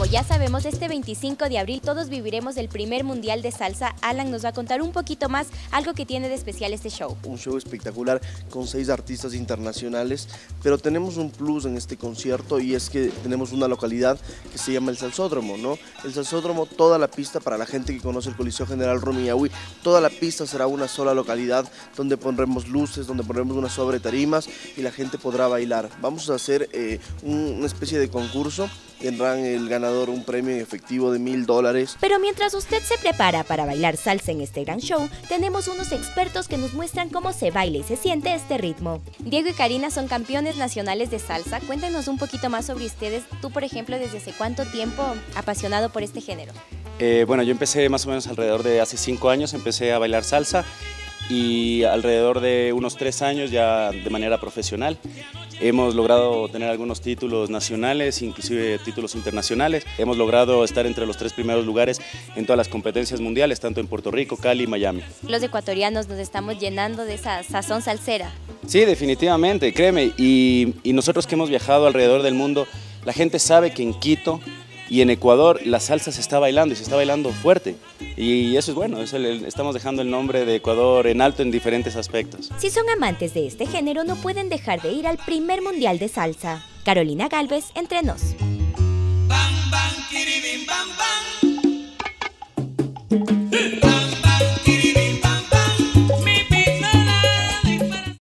ya sabemos, este 25 de abril todos viviremos el primer Mundial de Salsa. Alan nos va a contar un poquito más algo que tiene de especial este show. Un show espectacular con 6 artistas internacionales, pero tenemos un plus en este concierto y es que tenemos una localidad que se llama el Salsódromo, ¿no? El Salsódromo, toda la pista, para la gente que conoce el Coliseo General Rumiñahui, toda la pista será una sola localidad donde pondremos luces, donde pondremos unas sobre tarimas y la gente podrá bailar. Vamos a hacer una especie de concurso. Tendrán el ganador un premio en efectivo de $1000. Pero mientras usted se prepara para bailar salsa en este gran show, tenemos unos expertos que nos muestran cómo se baila y se siente este ritmo. Diego y Karina son campeones nacionales de salsa. Cuéntanos un poquito más sobre ustedes. Tú, por ejemplo, ¿desde hace cuánto tiempo apasionado por este género? Bueno, yo empecé más o menos alrededor de hace 5 años, empecé a bailar salsa y alrededor de unos 3 años ya de manera profesional. Hemos logrado tener algunos títulos nacionales, inclusive títulos internacionales. Hemos logrado estar entre los 3 primeros lugares en todas las competencias mundiales, tanto en Puerto Rico, Cali y Miami. Los ecuatorianos nos estamos llenando de esa sazón salsera. Sí, definitivamente, créeme. Y nosotros que hemos viajado alrededor del mundo, la gente sabe que en Quito y en Ecuador la salsa se está bailando y se está bailando fuerte. Y eso es bueno, estamos dejando el nombre de Ecuador en alto en diferentes aspectos. Si son amantes de este género, no pueden dejar de ir al primer Mundial de Salsa. Carolina Galvez, Entre Nos. Bam, bam, kiribim, bam, bam.